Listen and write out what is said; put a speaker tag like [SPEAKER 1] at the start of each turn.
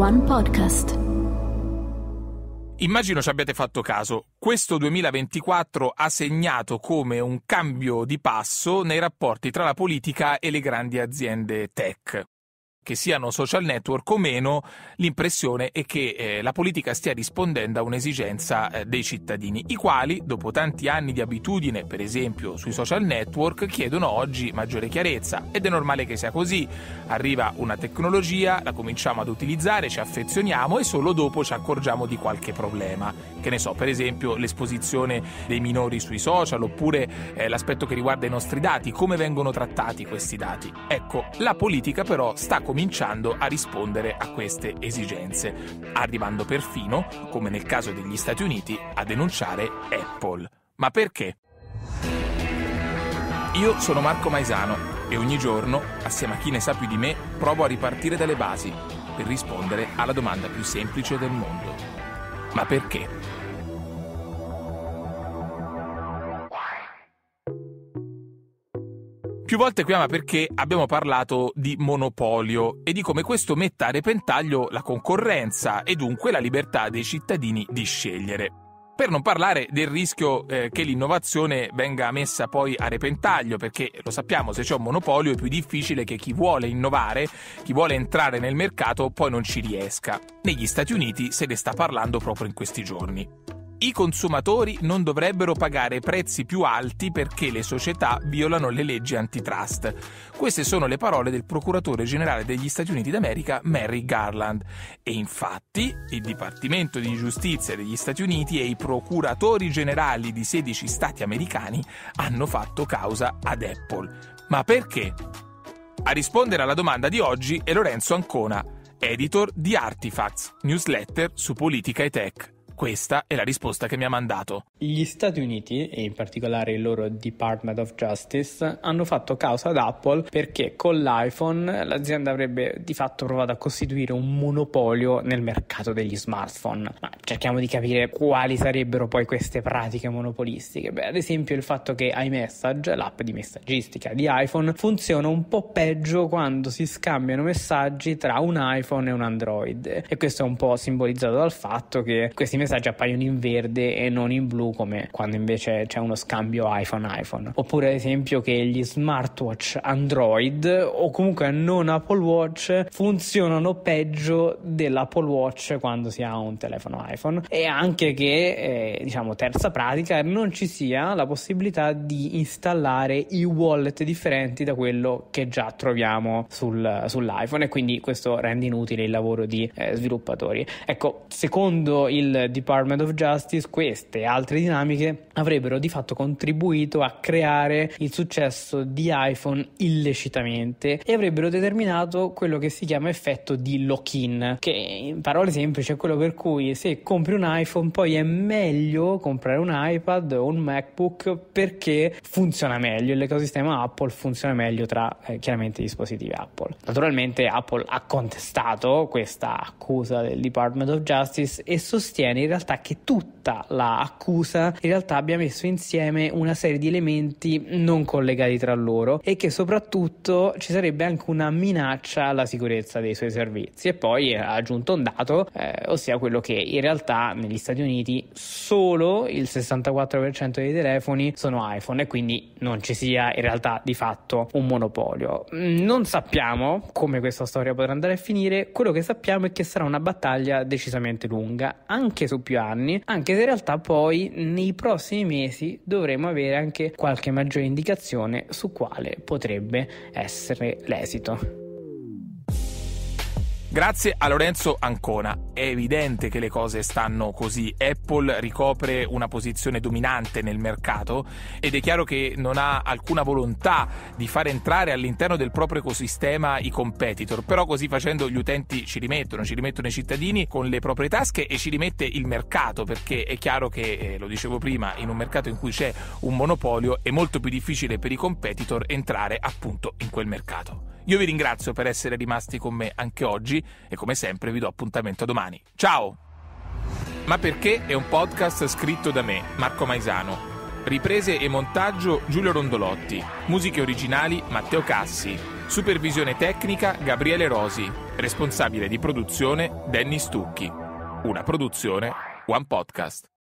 [SPEAKER 1] One Podcast.
[SPEAKER 2] Immagino ci abbiate fatto caso. Questo 2024 ha segnato come un cambio di passo nei rapporti tra la politica e le grandi aziende tech. Che siano social network o meno, l'impressione è che la politica stia rispondendo a un'esigenza dei cittadini, i quali, dopo tanti anni di abitudine, per esempio sui social network, chiedono oggi maggiore chiarezza. Ed è normale che sia così. Arriva una tecnologia, la cominciamo ad utilizzare, ci affezioniamo e solo dopo ci accorgiamo di qualche problema. Che ne so, per esempio l'esposizione dei minori sui social, oppure l'aspetto che riguarda i nostri dati, come vengono trattati questi dati. Ecco, la politica però sta cominciando a rispondere a queste esigenze, arrivando perfino, come nel caso degli Stati Uniti, a denunciare Apple. Ma perché? Io sono Marco Maisano e ogni giorno, assieme a chi ne sa più di me, provo a ripartire dalle basi per rispondere alla domanda più semplice del mondo. Ma perché? Più volte qui, ma perché abbiamo parlato di monopolio e di come questo metta a repentaglio la concorrenza e dunque la libertà dei cittadini di scegliere. Per non parlare del rischio che l'innovazione venga messa poi a repentaglio, perché lo sappiamo, se c'è un monopolio è più difficile che chi vuole innovare, chi vuole entrare nel mercato, poi non ci riesca. Negli Stati Uniti se ne sta parlando proprio in questi giorni. I consumatori non dovrebbero pagare prezzi più alti perché le società violano le leggi antitrust. Queste sono le parole del procuratore generale degli Stati Uniti d'America, Merrick Garland. E infatti il Dipartimento di Giustizia degli Stati Uniti e i procuratori generali di 16 stati americani hanno fatto causa ad Apple. Ma perché? A rispondere alla domanda di oggi è Lorenzo Ancona, editor di Artifacts, newsletter su politica e tech. Questa è la risposta che mi ha mandato.
[SPEAKER 3] Gli Stati Uniti, e in particolare il loro Department of Justice, hanno fatto causa ad Apple perché con l'iPhone l'azienda avrebbe di fatto provato a costituire un monopolio nel mercato degli smartphone. Ma cerchiamo di capire quali sarebbero poi queste pratiche monopolistiche. Ad esempio il fatto che iMessage, l'app di messaggistica di iPhone, funziona un po' peggio quando si scambiano messaggi tra un iPhone e un Android. E questo è un po' simbolizzato dal fatto che questi messaggi appaiono in verde e non in blu come quando invece c'è uno scambio iPhone. Oppure ad esempio che gli smartwatch Android o comunque non Apple Watch funzionano peggio dell'Apple Watch quando si ha un telefono iPhone. E anche che terza pratica, non ci sia la possibilità di installare i wallet differenti da quello che già troviamo sull'iPhone, e quindi questo rende inutile il lavoro di sviluppatori. Ecco, secondo il Department of Justice, queste e altre dinamiche avrebbero di fatto contribuito a creare il successo di iPhone illecitamente e avrebbero determinato quello che si chiama effetto di lock-in, che in parole semplici è quello per cui se compri un iPhone poi è meglio comprare un iPad o un MacBook perché funziona meglio, l'ecosistema Apple funziona meglio tra chiaramente i dispositivi Apple. Naturalmente Apple ha contestato questa accusa del Department of Justice e sostiene in realtà che tutta la accusa in realtà abbia messo insieme una serie di elementi non collegati tra loro e che soprattutto ci sarebbe anche una minaccia alla sicurezza dei suoi servizi. E poi ha aggiunto un dato, ossia quello che in realtà negli Stati Uniti solo il 64% dei telefoni sono iPhone e quindi non ci sia in realtà di fatto un monopolio. Non sappiamo come questa storia potrà andare a finire, quello che sappiamo è che sarà una battaglia decisamente lunga, anche su più anni, anche se in realtà poi nei prossimi mesi dovremo avere anche qualche maggiore indicazione su quale potrebbe essere l'esito.
[SPEAKER 2] Grazie a Lorenzo Ancona. È evidente che le cose stanno così. Apple ricopre una posizione dominante nel mercato ed è chiaro che non ha alcuna volontà di far entrare all'interno del proprio ecosistema i competitor, però così facendo gli utenti ci rimettono i cittadini con le proprie tasche e ci rimette il mercato, perché è chiaro che, lo dicevo prima, in un mercato in cui c'è un monopolio è molto più difficile per i competitor entrare appunto in quel mercato. Io vi ringrazio per essere rimasti con me anche oggi e come sempre vi do appuntamento a domani. Ciao! Ma perché è un podcast scritto da me, Marco Maisano. Riprese e montaggio Giulio Rondolotti. Musiche originali Matteo Cassi. Supervisione tecnica Gabriele Rosi. Responsabile di produzione Danny Stucchi. Una produzione One Podcast.